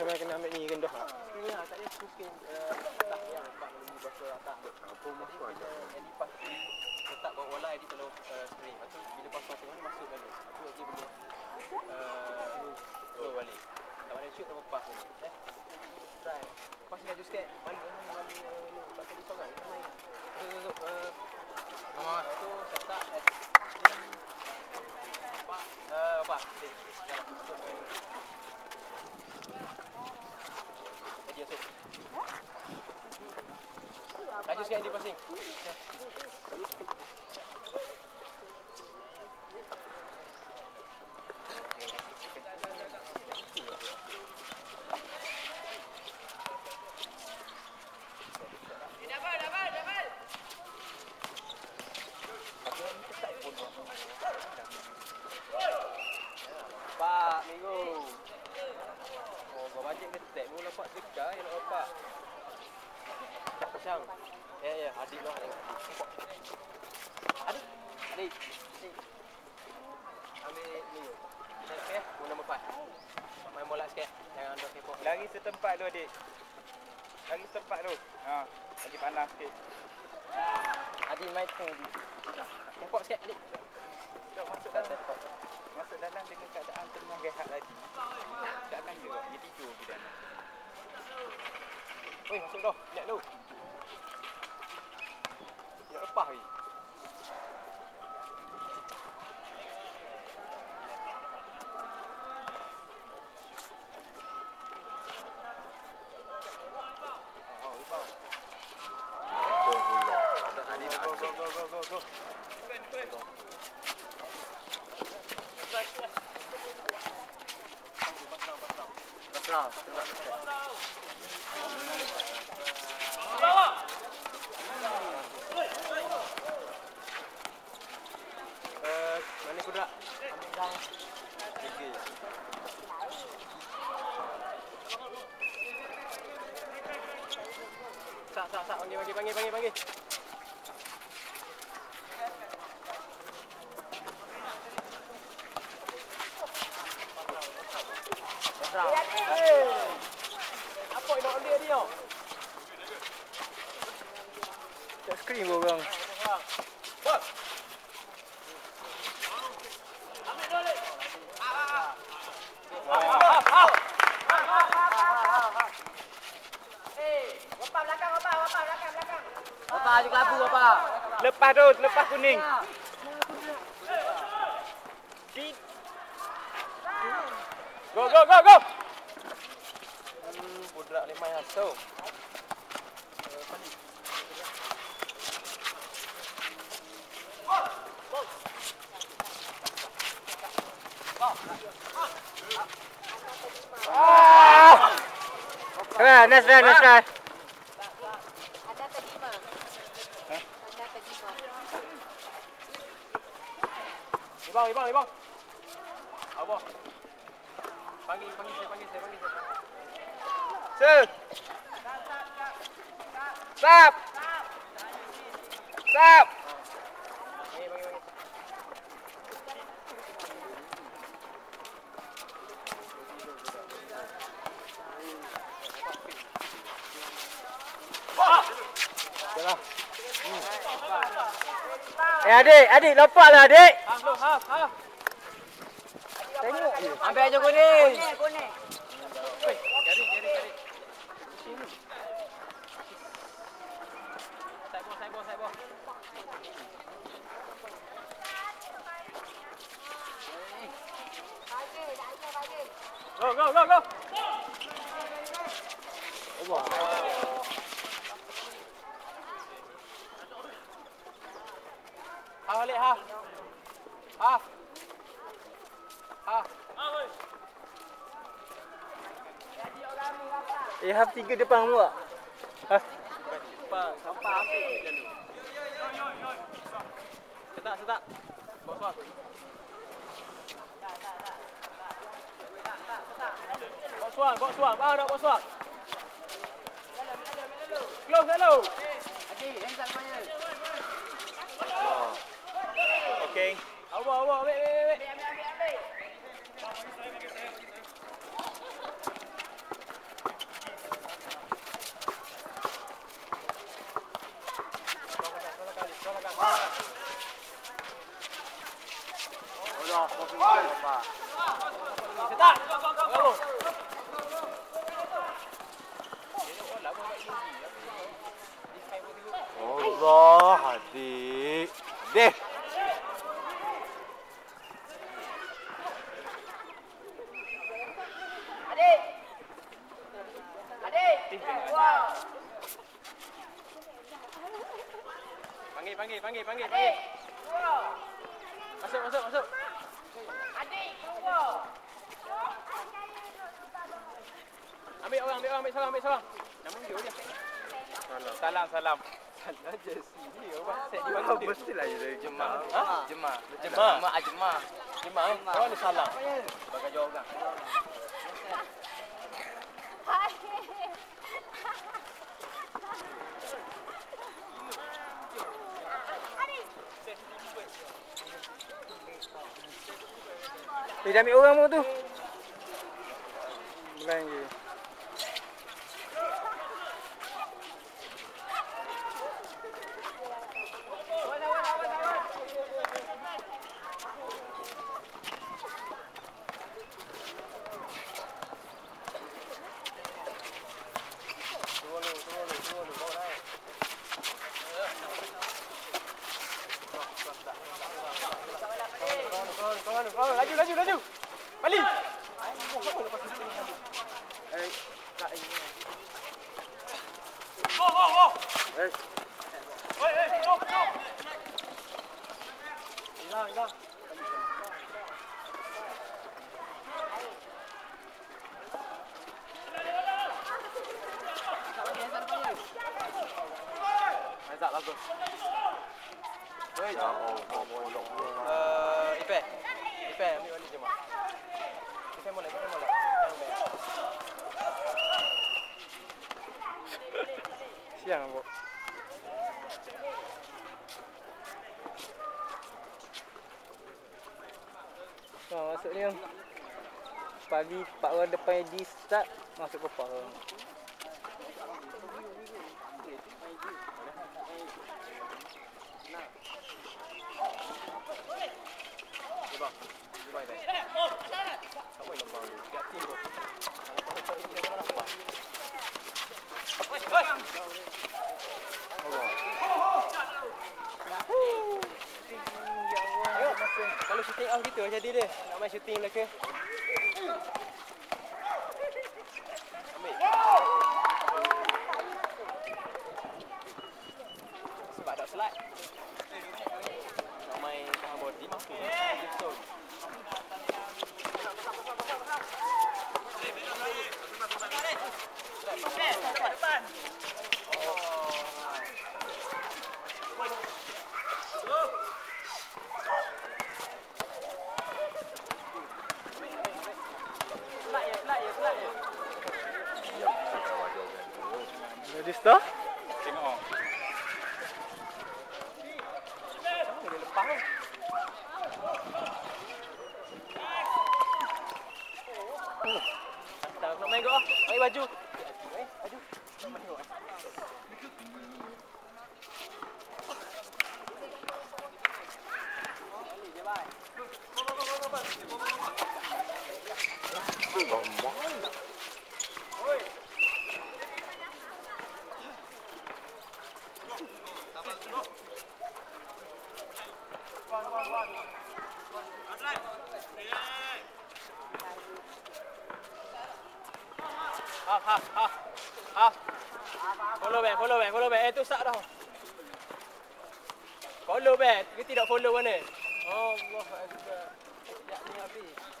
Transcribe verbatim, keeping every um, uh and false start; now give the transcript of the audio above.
memang kena ambil ni rendah lah. Ya, tak ada mungkin tak yang nampak menunggu pasal atas. Apa masuk ada. Jadi pasti letak bawah bola jadi kalau spring. Lepas tu bila pasal tengah ni masuk balik. Lepas tu dia boleh slow balik. Tak mana shoot atau pass ni. Eh. Try. Pas ni laju sikit. Balik balik tak tadi sangat. Main. Tu tu eh nama tu letak S. Apa? Eh apa? Dia tu. Laju sikit dia passing. Pak, Minggu. Oh, kau bajet ke tak? Mula pak dekat ya nak bapak. Cang. Ya ya, adik lah tengok. Adik. Adik. Adik. Ambil ni. Okey, guna nombor empat. Main bola sikit. Jangan dok kepo. Lari setempat tu adik. Lari setempat tu. Ha, lagi panas sikit. Adik main tengok. Kepo sikit adik. Dok masuk dalam. Masuk dalam dengan keadaan tengah rehat lagi. Takkan juga dia tidur di dalam. Oi, masuk dah. Lihat dulu. Nak lepas ni. Mana kuda? Tiga. Sak, sak, sak. Panggil, panggil, panggil, panggil, panggil. Apa yang nak ambil dia? Tak screen kau orang. Bos. Apa juga abu apa? Lepas tu, lepas kuning. Go go go go. Hmm, budak lemah asal. Ah, nice run, nice run. Ibang, ibang, ibang. Abang. Panggil, panggil saya, panggil saya, panggil saya. Sir. Stop. Stop. Panggil, panggil, panggil. Jalan. Eh adik, adik lompatlah adik. Haf, lu, haf, haf. Tengok je. Ambil aja kuning. Kuning, kuning. Oi, cari, cari, cari. Sini. Side ball, side ball, side ball. Go, go, go, go. Allah. Ha balik ha. Ha. Ha. Eh, haf tiga depan awak. Ha. Depan, sampai ambil dia dulu. Setak, setak. Bawa suap. Bawa suap, bawa suap. Ah, nak bawa suap. Close, hello. Adik, yang tak banyak. Okey. Awak, awak, wait, wait, wait. Olah, kau fikir apa? Setak. Bravo. Allah, adik. Adik. Adik. Adik. Wow. Panggil, panggil, panggil, panggil, Adik. panggil. Wow. Masuk, masuk, masuk. Adik, keluar. Ambil orang, ambil orang, ambil seorang, ambil seorang. Nama dia dia. Salam, salam. Salah je sini. Orang set di mana dia? Mestilah je dari Jemaah. Ha? Jemaah. Jemaah? Nama Ajemaah. Jemaah eh? Orang ni salah. Bagai jawab orang. Eh, dah ambil orang pun tu. Blind je. Turun dulu, turun dulu, turun dulu. Bawa naik. Kawan, kawan, kawan, kawan. Laju, laju, laju. Balik. Eh, tak ini. Oh, oh, oh. Eh, Oi, oi, stop, stop. Hilang, hilang. Mazak bagus. Oi, ya Allah, bolong. Eh, Ipe. Ipe ambil balik je, Mak. Ipe molek, Ipe molek. Siang apa? Oh, masuk ni. Pagi empat orang depan di start masuk ke park. Coba. Coba Ipe. Apa yang kau ni? Kat tim tu. Kalau shooting off gitu jadi dia. Nak main shooting belaka. Ambil. Sebab ada slide. Nak main tengah body mampu. Betul. Depan. Jadi start? Tengok. Dia lepas. Tak nak main kau. Ambil baju. Eh, baju. Ha ha ha. Ha. Follow back, follow back, follow back. Eh tu sak dah. Follow back. Kita tidak follow mana? Allah Akbar. Ya ni habis.